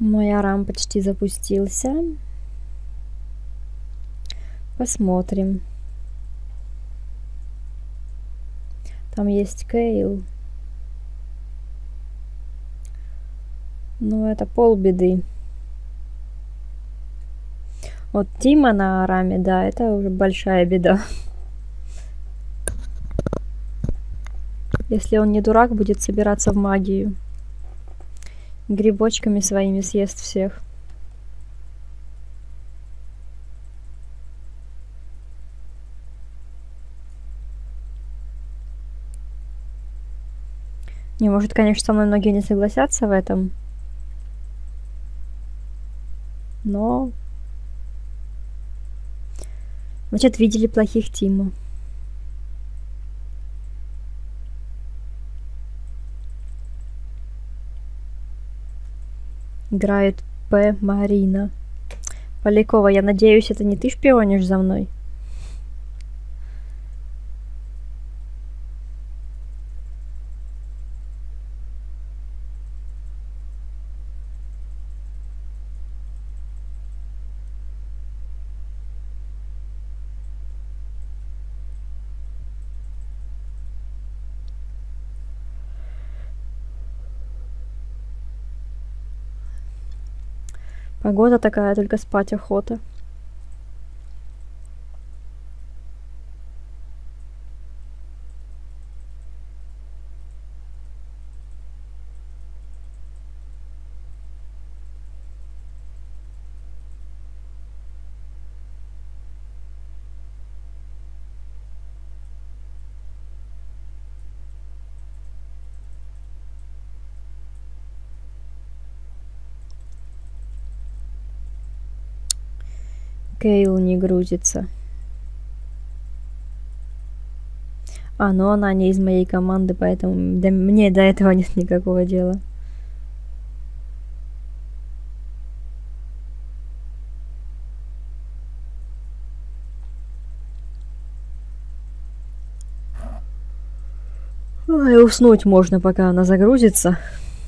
Мой арам почти запустился. Посмотрим. Там есть Кейл. Ну, это полбеды. Вот Тима на араме, да, это уже большая беда. Если он не дурак, будет собираться в магию. Грибочками своими съест всех. Не, может, конечно, со мной многие не согласятся в этом. Но... Значит, видели плохих Тиму. Играет П. Марина. Полякова, я надеюсь, это не ты шпионишь за мной? Погода такая, только спать охота. Кейл не грузится. А, но она не из моей команды, поэтому мне до этого нет никакого дела. Ой, уснуть можно, пока она загрузится.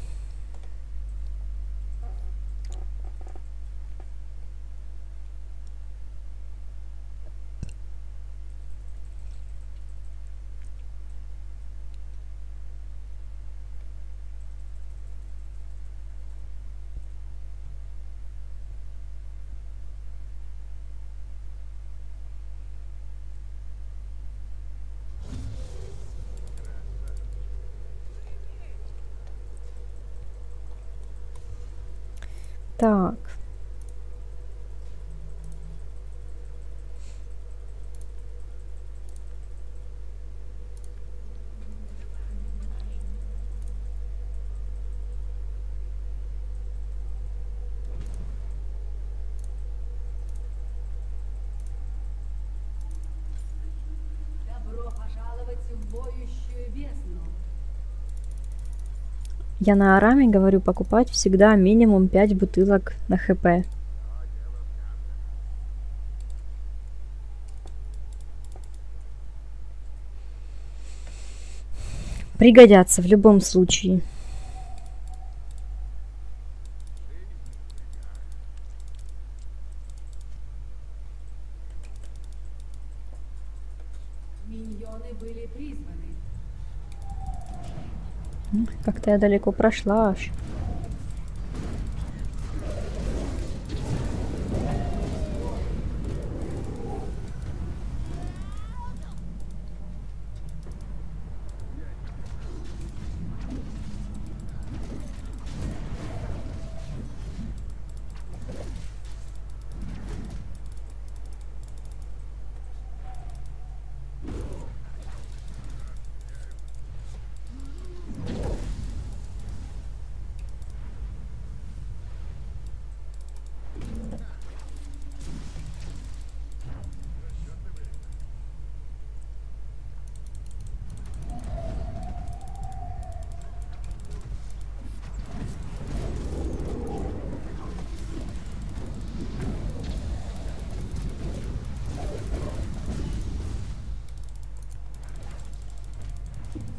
Так. Добро пожаловать в воющую бездну. Я на араме говорю покупать всегда минимум 5 бутылок на ХП. Пригодятся в любом случае. Миньоны были призваны. Как-то я далеко прошла аж.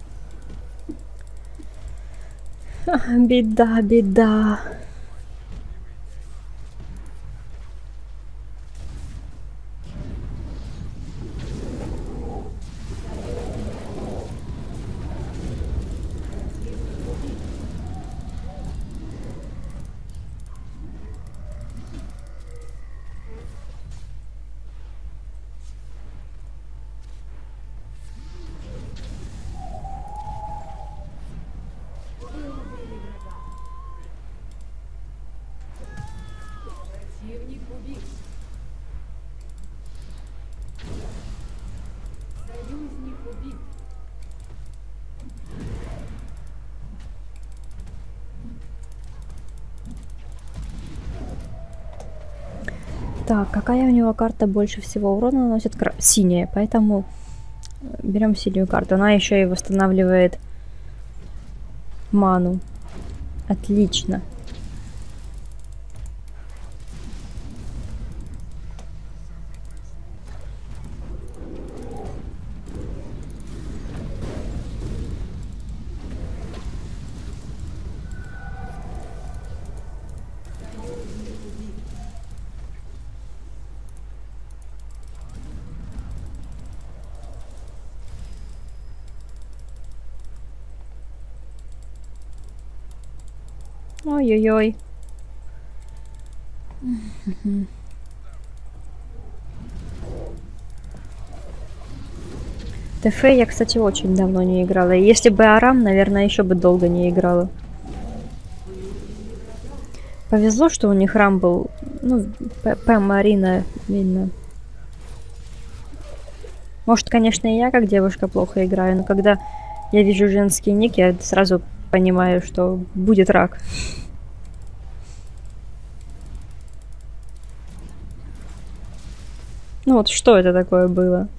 Беда, беда. Так, какая у него карта больше всего урона наносит? Синяя, поэтому берем синюю карту. Она еще и восстанавливает ману. Отлично. Ой-ой-ой. ТФ я, кстати, очень давно не играла. И если бы Арам, наверное, еще бы долго не играла. Повезло, что у них Рамбл, ну, Марина, видно. Может, конечно, и я, как девушка, плохо играю, но когда я вижу женский ник, я сразу понимаю, что будет рак. Ну вот что это такое было?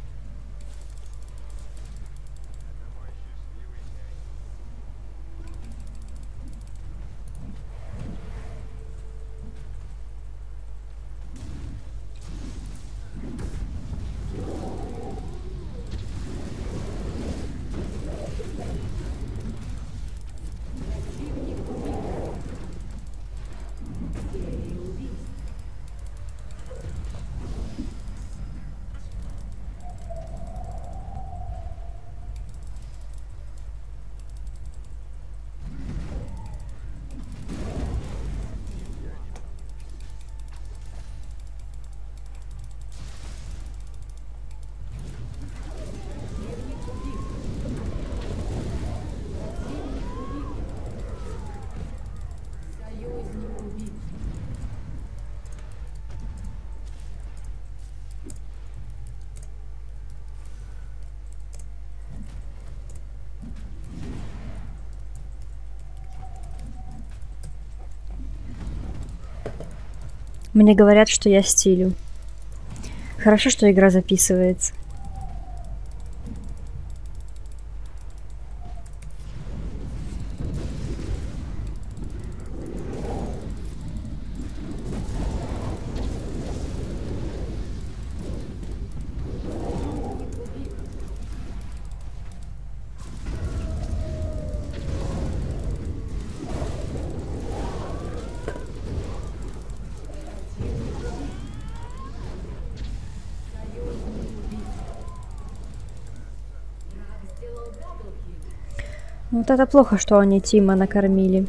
Мне говорят, что я стилю. Хорошо, что игра записывается. Вот это плохо, что они Тима накормили.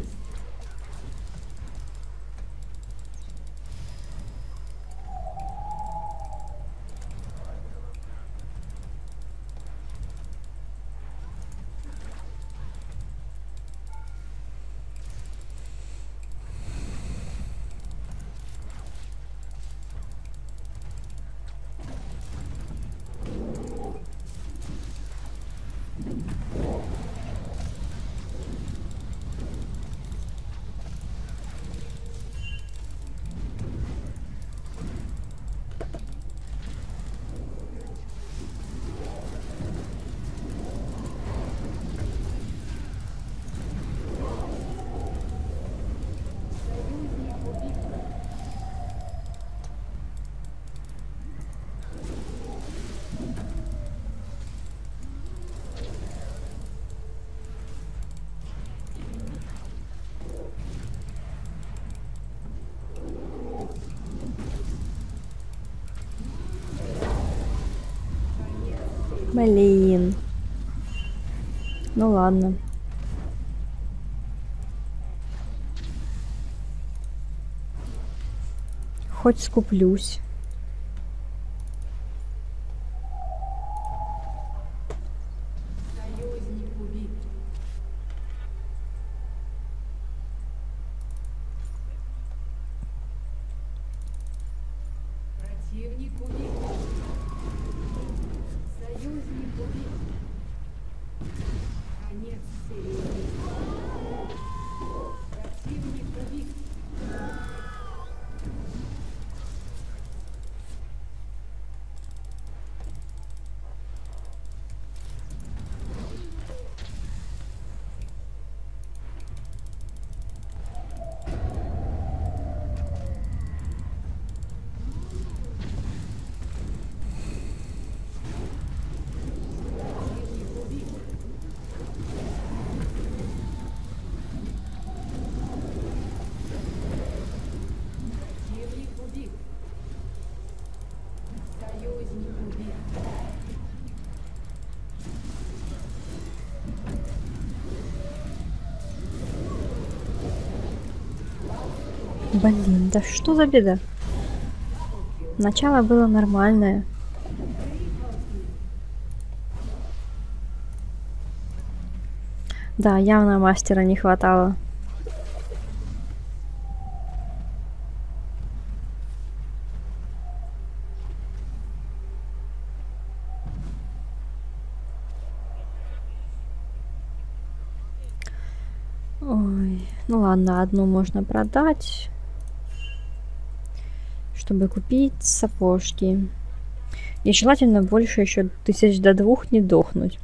Блин. Ну ладно. Хоть скуплюсь. Блин, да что за беда? Начало было нормальное. Да, явно мастера не хватало. Ой, ну ладно, одну можно продать, чтобы купить сапожки. И желательно больше еще 1000 до 2000 не дохнуть.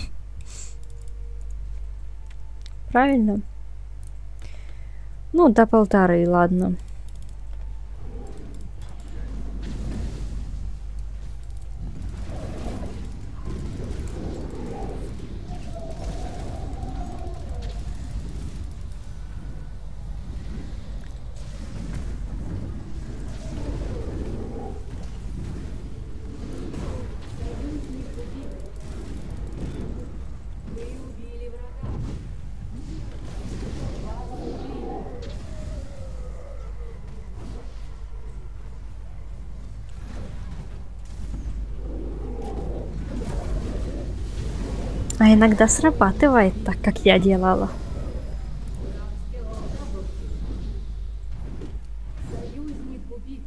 Правильно? Ну, до 1500, ладно. Вы убили врага. А иногда срабатывает так, как я делала. Союзник убит.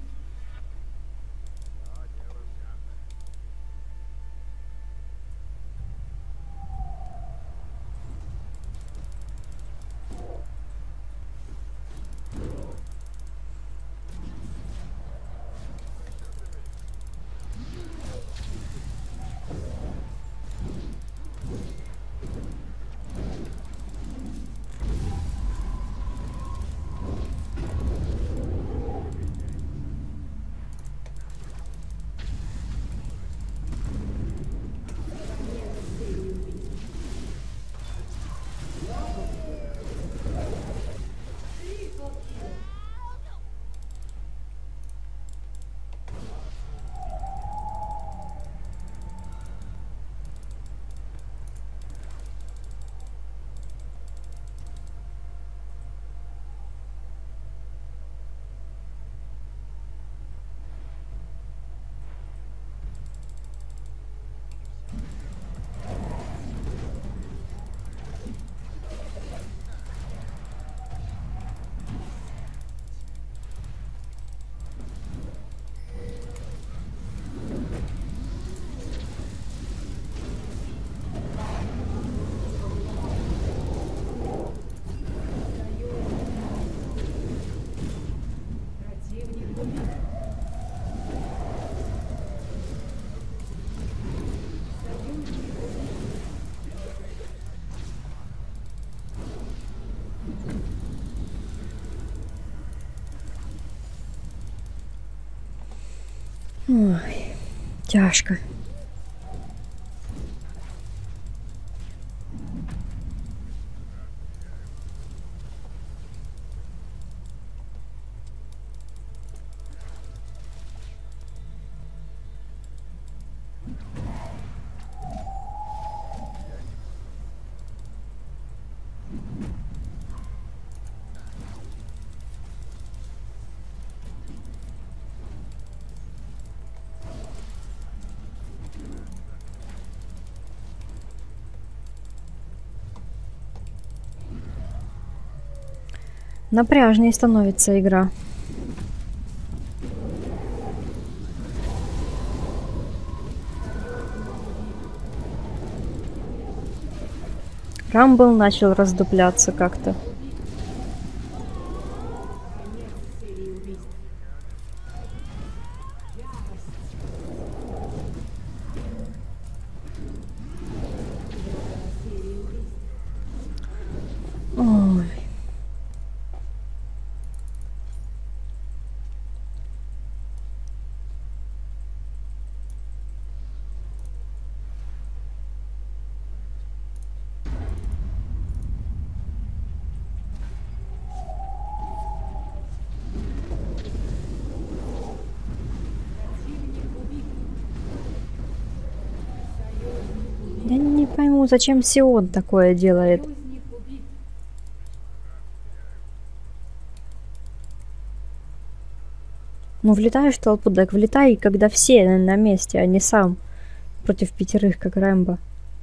Противник убит. Союзник убит. Ой, тяжко. Напряжнее становится игра. Рамбл начал раздупляться как-то. Конец серии убийств. Ярость. Серии убийств. Ой. Противник убит. Союзник убит. Я не пойму, зачем Сион такое делает. Союзник убит. Ну, влетаешь в толпу, так влетай, когда все на месте, а не сам. Против 5, как Рэмбо.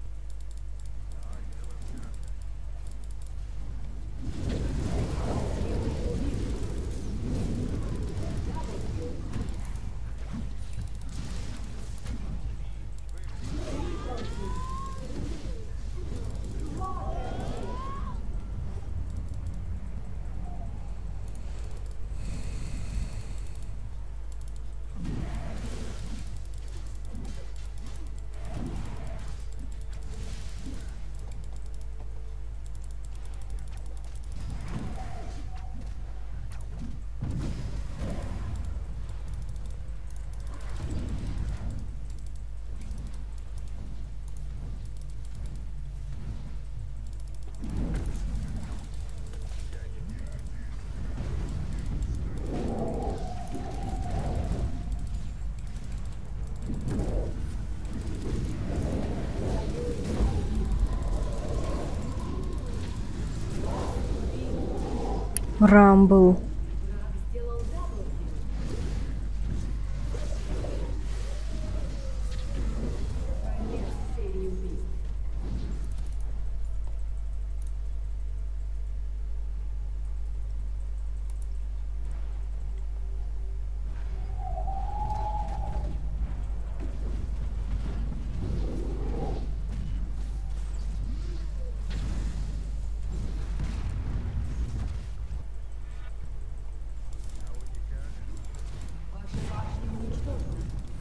Рамбл. Серии убийств. Ваша башня уничтожена.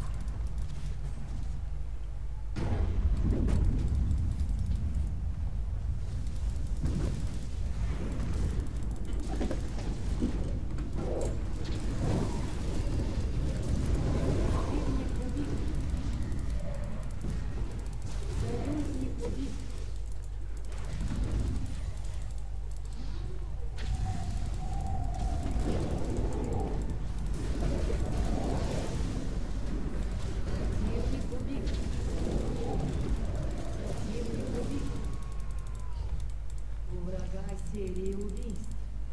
Союзник убит. Противник убит. Противник убит. У врага серии убийств.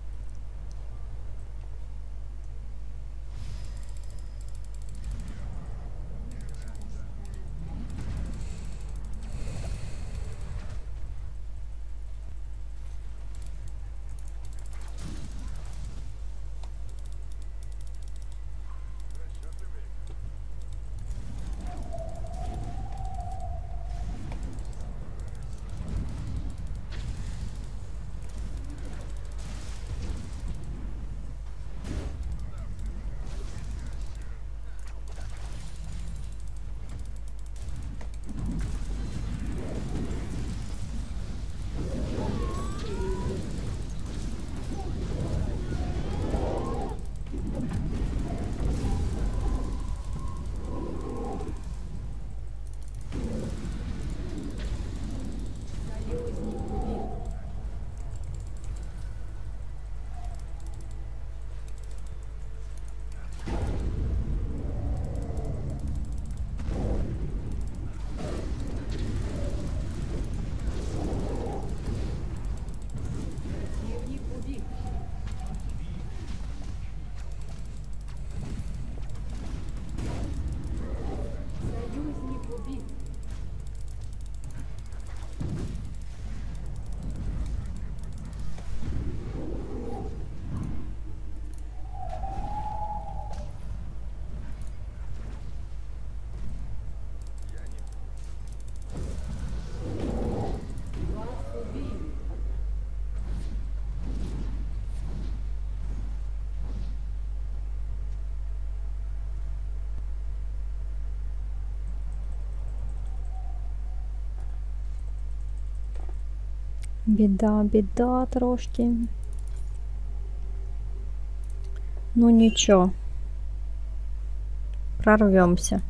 Союзник убит. Противник убит. Союзник убит. Вас убили. Біда, біда трошки. Ну нічого. Прорвемся.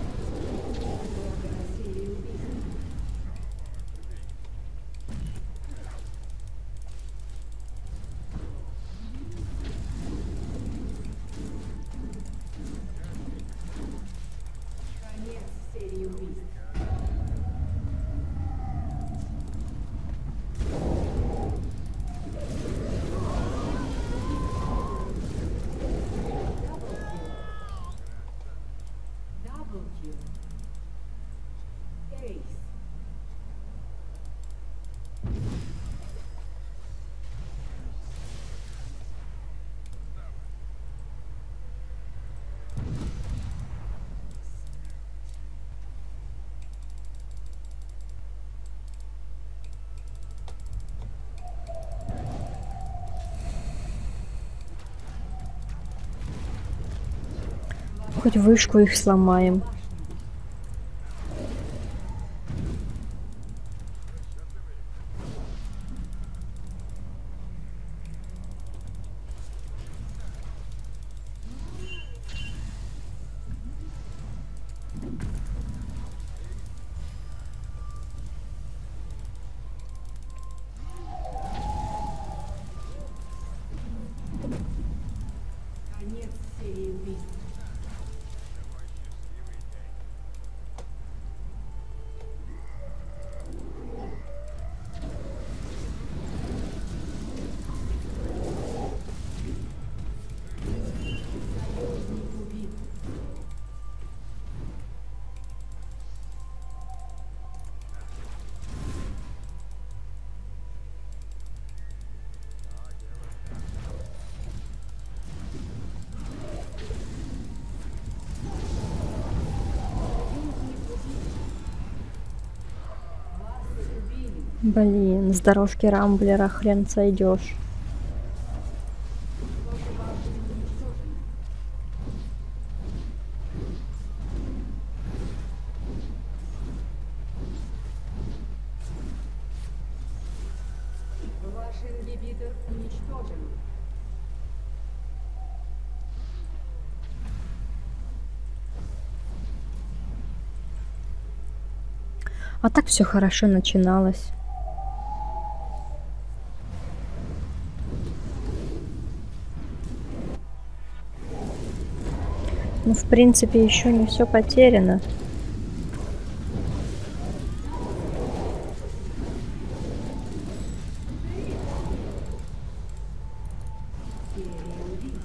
У врага серии убийств. Хоть вышку их сломаем. Конец серии убийств. Союзник убит. Вас убили. Блин, с дорожки Рамблера хрен сойдешь. Тоже ваши уничтожены. Ваш ингибитор уничтожен. А так все хорошо начиналось. Ну, в принципе, еще не все потеряно. Серия убийств.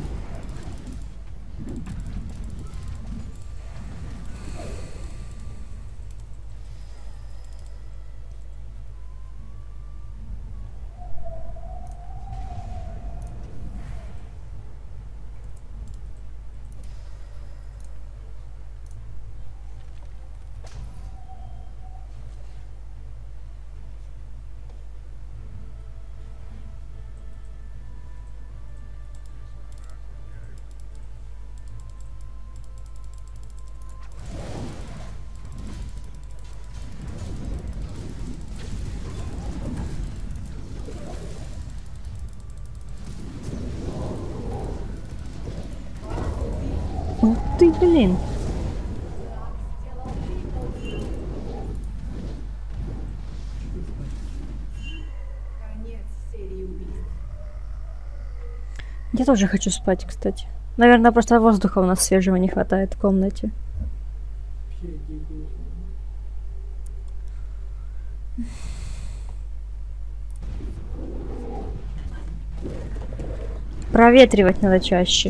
Ух ты, блин. Конец серии убийств. Я тоже хочу спать, кстати. Наверное, просто воздуха у нас свежего не хватает в комнате. Проветривать надо чаще.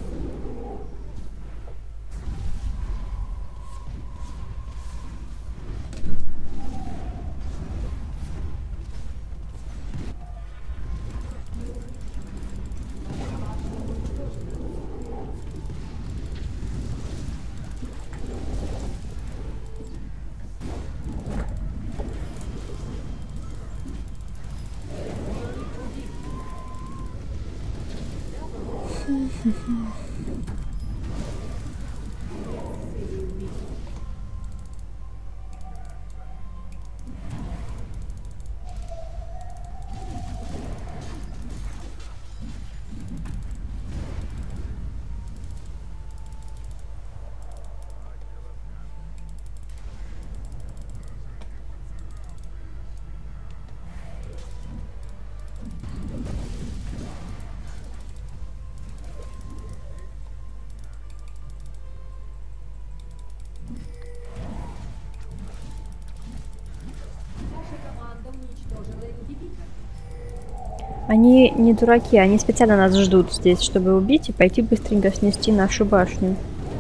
Ваша команда уничтожила ингибитор. Они не дураки, они специально нас ждут здесь, чтобы убить и пойти быстренько снести нашу башню.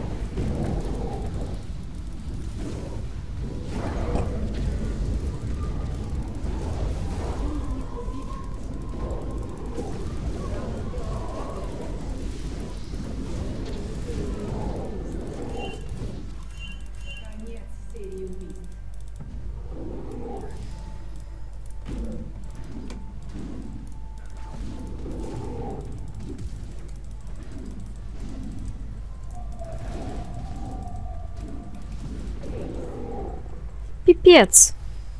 Конец серии убийств. Пипец.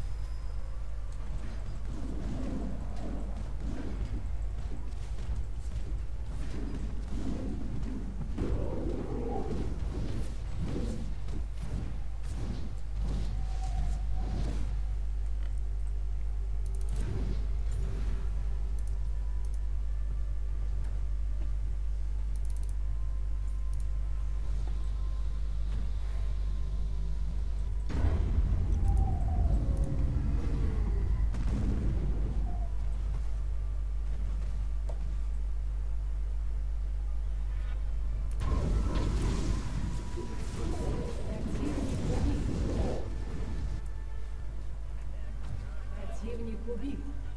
Противник убит.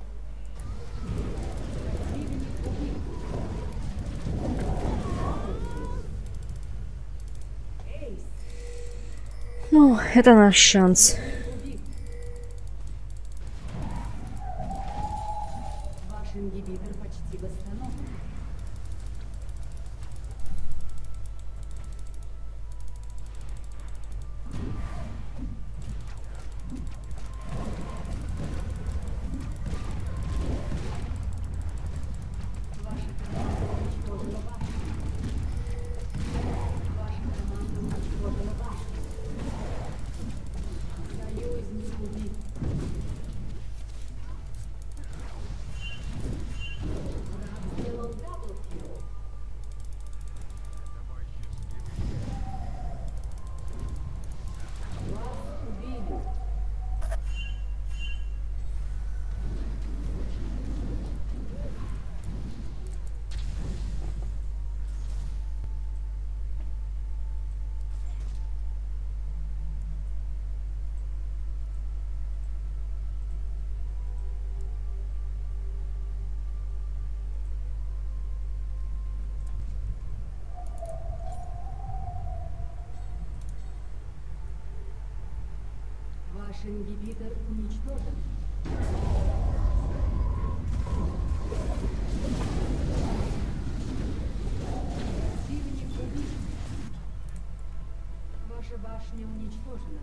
Противник убит. Эйс Ну, это наш шанс. убит. Ваш ингибитор почти восстановлен. Ваша команда уничтожила башню. Ваша команда уничтожила башню. Союзник убит. Враг сделал даблкилл. Вас убили. Ваш ингибитор уничтожен. Противник убит. Ваша башня уничтожена.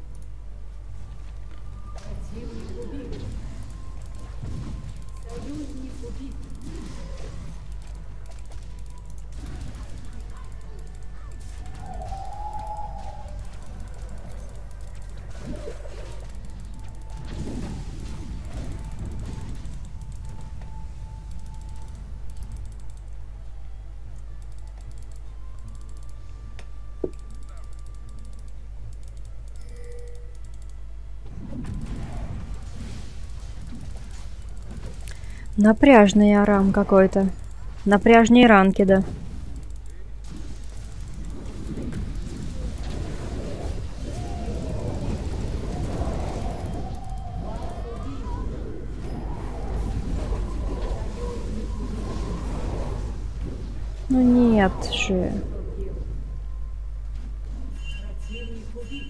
Противник убит. Союзник убит. Напряжный арам какой-то. Напряжнее ранки, да. Ну нет же. Противник убит.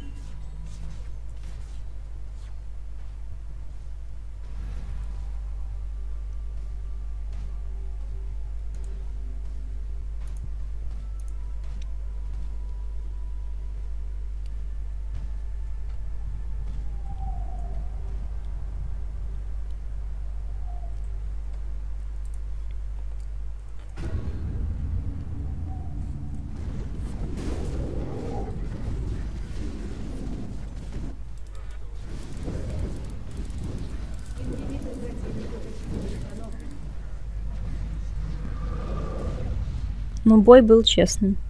Ингибитор противника почти восстановлен. Но бой был честным.